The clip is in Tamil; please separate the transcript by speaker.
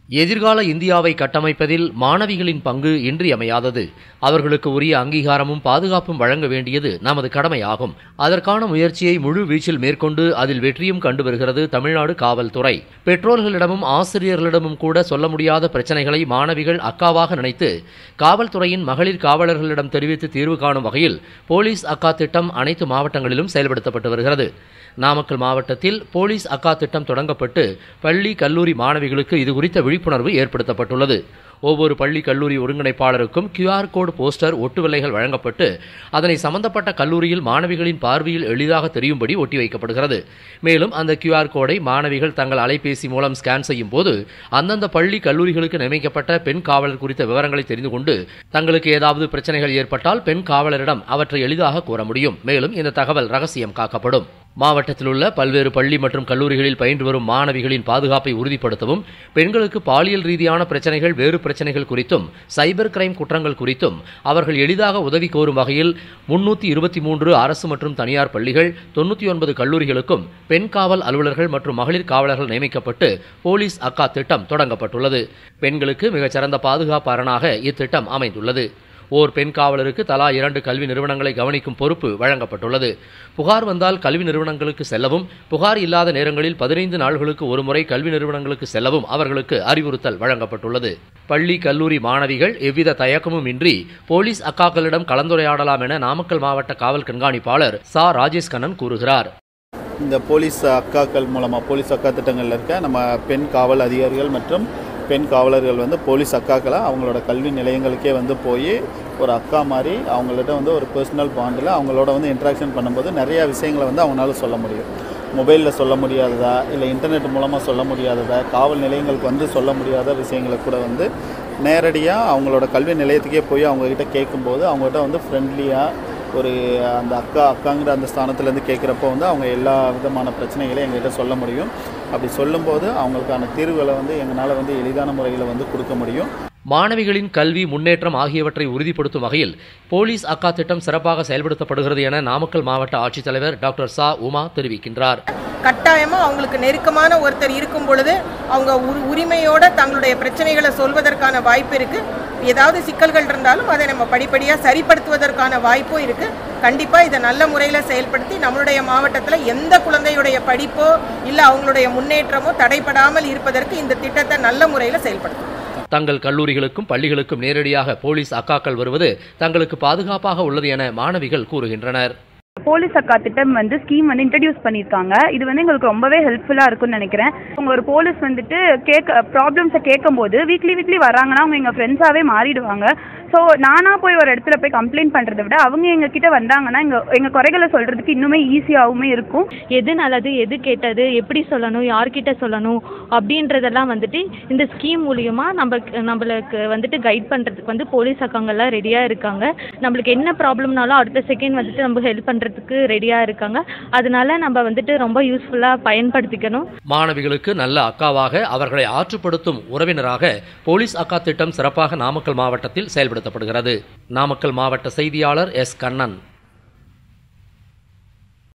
Speaker 1: எதிர்கால இந்தியாவை கட்டமைப்பதில் மாணவிகளின் பங்கு இன்றியமையாதது. அவர்களுக்கு உரிய அங்கீகாரமும் பாதுகாப்பும் வழங்க வேண்டியது நமது கடமையாகும். அதற்கான முயற்சியை முழு வீச்சில் மேற்கொண்டு அதில் வெற்றியும் கண்டு வருகிறது தமிழ்நாடு காவல்துறை. பெற்றோர்களிடமும் ஆசிரியர்களிடமும் கூட சொல்ல முடியாத பிரச்சனைகளை மாணவிகள் அக்காவாக நினைத்து காவல்துறையின் மகளிர் காவலர்களிடம் தெரிவித்து தீர்வு காணும் வகையில் போலீஸ் அக்கா திட்டம் அனைத்து மாவட்டங்களிலும் செயல்படுத்தப்பட்டு வருகிறது. நாமக்கல் மாவட்டத்தில் போலீஸ் அக்கா திட்டம் தொடங்கப்பட்டு பள்ளி கல்லூரி மாணவிகளுக்கு இதுகுறித்த விழிப்புணர்வு ஏற்படுத்தப்பட்டுள்ளது. ஒவ்வொரு பள்ளி கல்லூரி ஒருங்கிணைப்பாளருக்கும் QR கோடு போஸ்டர் ஒட்டுவில்லைகள் வழங்கப்பட்டு அதனை சம்பந்தப்பட்ட கல்லூரியில் மாணவிகளின் பார்வையில் எளிதாக தெரியும்படி ஒட்டி வைக்கப்படுகிறது. மேலும் அந்த QR கோடை மாணவிகள் தங்கள் அலைபேசி மூலம் ஸ்கேன் செய்யும் போது அந்தந்த பள்ளி கல்லூரிகளுக்கு நியமிக்கப்பட்ட பெண் காவலர் குறித்த விவரங்களை தெரிந்து கொண்டு தங்களுக்கு ஏதாவது பிரச்சனைகள் ஏற்பட்டால் பெண் காவலரிடம் அவற்றை எளிதாக கூற முடியும். மேலும் இந்த தகவல் ரகசியம் காக்கப்படும். மாவட்டத்தில் உள்ள பல்வேறு பள்ளி மற்றும் கல்லூரிகளில் பயின்று வரும் மாணவிகளின் பாதுகாப்பை உறுதிப்படுத்தவும், பெண்களுக்கு பாலியல் ரீதியான பிரச்சனைகள், வேறு பிரச்சனைகள் குறித்தும், சைபர் கிரைம் குற்றங்கள் குறித்தும் அவர்கள் எளிதாக உதவி கோரும் வகையில் 323 அரசு மற்றும் தனியார் பள்ளிகள், 99 கல்லூரிகளுக்கும் பெண் காவல் அலுவலர்கள் மற்றும் மகளிர் காவலர்கள் நியமிக்கப்பட்டு போலீஸ் அக்கா திட்டம் தொடங்கப்பட்டுள்ளது. பெண்களுக்கு மிகச்சிறந்த பாதுகாப்பு அரணாக இத்திட்டம் அமைந்துள்ளது. ஓர் பெண் காவலருக்கு தலா 2 கல்வி நிறுவனங்களை கவனிக்கும் பொறுப்பு வழங்கப்பட்டுள்ளது. புகார் வந்தால் கல்வி நிறுவனங்களுக்கு செல்லவும், புகார் இல்லாத நேரங்களில் 15 நாள்களுக்கு ஒருமுறை கல்வி நிறுவனங்களுக்கு செல்லவும் அவர்களுக்கு அறிவுறுத்தல் வழங்கப்பட்டுள்ளது. பள்ளி கல்லூரி மாணவிகள் எவ்வித தயக்கமும் இன்றி போலீஸ் அக்காக்களிடம் கலந்துரையாடலாம் என நாமக்கல் மாவட்ட காவல் கண்காணிப்பாளர் சா ராஜேஷ் கண்ணன் கூறுகிறார்.
Speaker 2: இந்த போலீஸ் அக்காக்கள் மூலமாக போலீஸ் அக்கா திட்டங்களில் இருக்க நம்ம பெண் காவல் அதிகாரிகள் மற்றும் பெண் காவலர்கள் போலீஸ் அக்காக்களாக அவங்களோட கல்வி நிலையங்களுக்கே போய் ஒரு அக்கா மாதிரி அவங்கள்ட்ட ஒரு பர்சனல் பாண்டில் அவங்களோட இன்ட்ராக்ஷன் பண்ணும்போது நிறையா விஷயங்களை அவங்களால சொல்ல முடியும். மொபைலில் சொல்ல முடியாததா, இல்லை இன்டர்நெட் மூலமாக சொல்ல முடியாததா, காவல் நிலையங்களுக்கு சொல்ல முடியாத விஷயங்களை கூட நேரடியாக அவங்களோட கல்வி நிலையத்துக்கே போய் அவங்கக்கிட்ட கேட்கும்போது அவங்ககிட்ட ஃப்ரெண்ட்லியாக ஒரு அந்த அக்காங்கிற அந்த ஸ்தானத்துலேருந்து கேட்குறப்போ அவங்க எல்லா விதமான பிரச்சனைகளையும் எங்கள்கிட்ட சொல்ல முடியும். அப்படி சொல்லும்போது அவங்களுக்கான தீர்வுகளை எங்களால் எளிதான முறையில் கொடுக்க முடியும்.
Speaker 1: மாணவிகளின் கல்வி முன்னேற்றம் ஆகியவற்றை உறுதிப்படுத்தும் வகையில் போலீஸ் அக்கா திட்டம் சிறப்பாக செயல்படுத்தப்படுகிறது என நாமக்கல் மாவட்ட ஆட்சித்தலைவர் டாக்டர் சா உமா தெரிவிக்கின்றார்.
Speaker 3: கட்டாயமாக அவங்களுக்கு நெருக்கமான ஒருத்தர் இருக்கும் பொழுது அவங்க உரிமையோட தங்களுடைய பிரச்சனைகளை சொல்வதற்கான வாய்ப்பு இருக்கு. ஏதாவது சிக்கல்கள் இருந்தாலும் அதை நம்ம படிப்படியாக சரிப்படுத்துவதற்கான வாய்ப்பும் இருக்கு. கண்டிப்பாக இதை நல்ல முறையில் செயல்படுத்தி நம்மளுடைய மாவட்டத்தில் எந்த குழந்தையுடைய படிப்போ இல்லை அவங்களுடைய முன்னேற்றமோ தடைபடாமல் இருப்பதற்கு இந்த திட்டத்தை நல்ல முறையில் செயல்படுத்தும்.
Speaker 1: தங்கள் கல்லூரிகளுக்கும் பள்ளிகளுக்கும் நேரடியாக போலீஸ் அக்காக்கள் வருவது தங்களுக்கு பாதுகாப்பாக உள்ளது என மாணவிகள் கூறுகின்றனர்.
Speaker 4: போலீஸ் அக்கா திட்டம் ஸ்கீம் இன்ட்ரடியூஸ் பண்ணியிருக்காங்க. இது எங்களுக்கு ரொம்பவே ஹெல்ப்ஃபுல்லாக இருக்கும்னு நினைக்கிறேன். உங்க ஒரு போலீஸ் ப்ராப்ளம்ஸை கேட்கும்போது வீக்லி வராங்கன்னா அவங்க எங்கள் ஃப்ரெண்ட்ஸாகவே மாறிடுவாங்க. ஸோ நானாக போய் ஒரு இடத்துல போய் கம்ப்ளைண்ட் பண்ணுறதை விட அவங்க எங்ககிட்ட வந்தாங்கன்னா எங்கள் குறைகளை சொல்கிறதுக்கு இன்னுமே ஈஸியாகவும் இருக்கும்.
Speaker 5: எது நல்லது, எது கெட்டது, எப்படி சொல்லணும், யார்கிட்ட சொல்லணும் அப்படின்றதெல்லாம் இந்த ஸ்கீம் மூலியமாக நம்மளுக்கு கைட் பண்ணுறதுக்கு போலீஸ் அக்காங்கெல்லாம் ரெடியாக இருக்காங்க. நம்மளுக்கு என்ன ப்ராப்ளம்னாலும் அடுத்த செகண்ட் நம்ம ஹெல்ப் பண்ணுறதுக்கு ரெடியாக இருக்காங்க. அதனால நம்ம ரொம்ப யூஸ்ஃபுல்லாக பயன்படுத்திக்கணும்.
Speaker 1: மாணவிகளுக்கு நல்ல அக்காவாக, அவர்களை ஆற்றுப்படுத்தும் உறவினராக போலீஸ் அக்கா திட்டம் சிறப்பாக நாமக்கல் மாவட்டத்தில் செயல்படுத்தப்படுகிறது. நாமக்கல் மாவட்ட செய்தியாளர் எஸ். கண்ணன்.